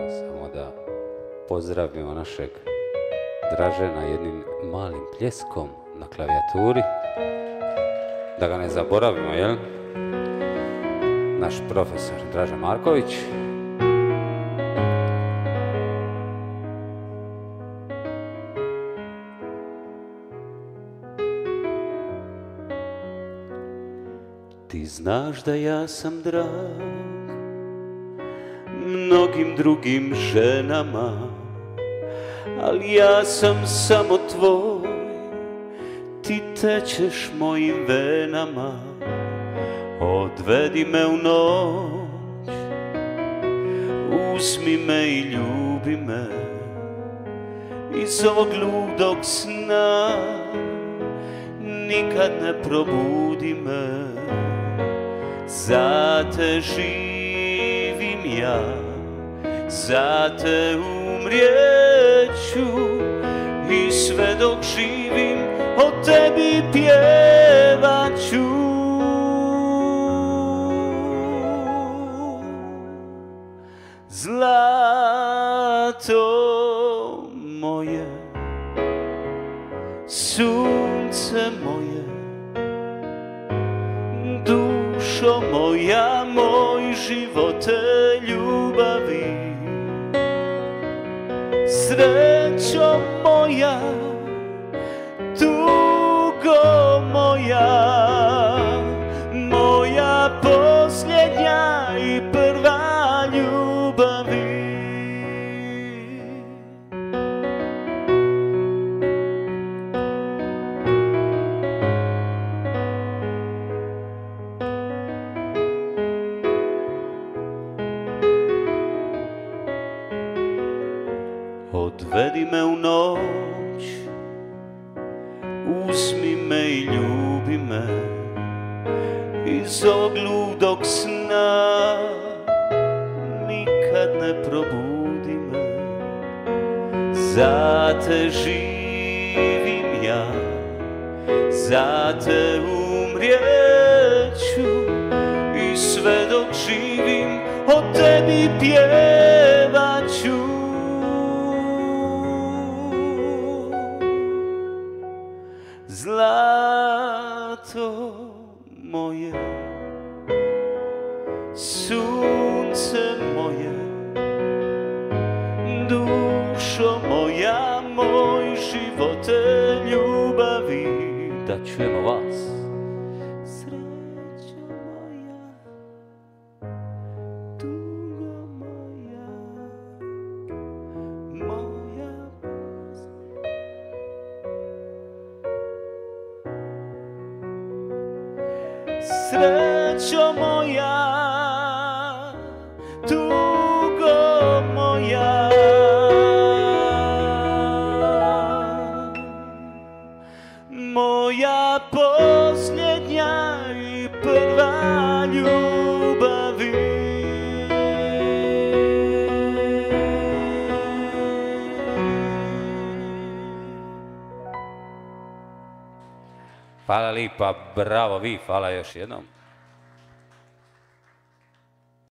Samo da pozdravimo našeg Dražena jednim malim pljeskom na klavijaturi. Da ga ne zaboravimo, jel? Naš profesor Dražen Marković. Ti znaš da ja sam drag mnogim drugim ženama, ali ja sam samo tvoj, ti tečeš mojim venama. Odvedi me u noć, uzmi me i ljubi me, iz ovog ludog sna nikad ne probudi me. Za te živim ja, za te umrijeću i sve dok živim o tebi pjevaću. Zlato moje, sunce moje, dušo moja, moj živote ljubavi. Srećo moja, tugo moja, moja posljednja i prva ljubavi. Odvedi me u noć, uzmi me i ljubi me, iz ovog ludog sna nikad ne probudi me. Za te živim ja, za te umrijeću i sve dok živim o tebi pjevaću. Zlato moje, sunce moje, dušo moja, moj živote ljubavi. Da čujemo vas. Srećo moja, tugo moja, moja srećo moja, tugo moja, moja posljednja i prva ljubavi. Hvala lipa, bravo vi, hvala još jednom.